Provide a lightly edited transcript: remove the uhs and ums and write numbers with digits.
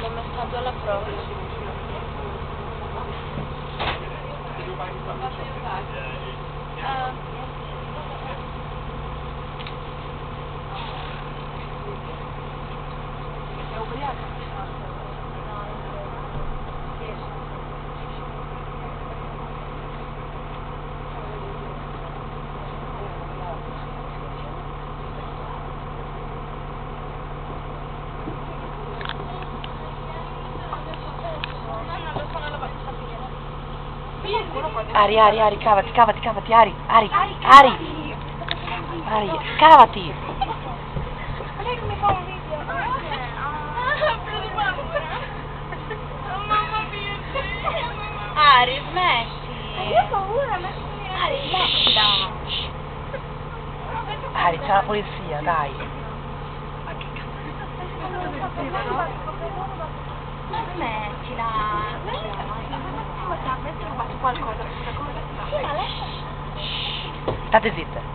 mando un messaggio alla prof. È ubriaca? Ari, cavati, Ari, scavati! Ma lei come fa un video? Preso paura. Mamma mia, Ari, smetti! Io ho paura, ma Ari, smettila! Ari, c'è la polizia, dai! Ma che cazzo? Ma smettila! Ma ti ha messo qualcosa? Sì, ma lascia... State zitte!